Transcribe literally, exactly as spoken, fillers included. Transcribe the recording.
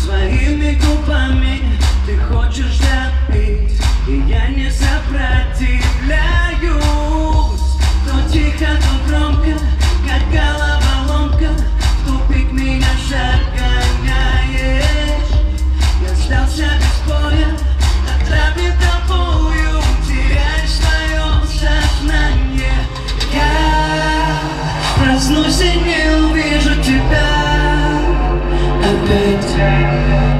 своими губами ты хочешь допить, и я не сопротивляюсь. То тихо, то громко, как головоломка, в тупик меня загоняешь. Я сдался без боя, отравлен тобою, теряешь свое сознание. Я проснусь и не увижу тебя опять.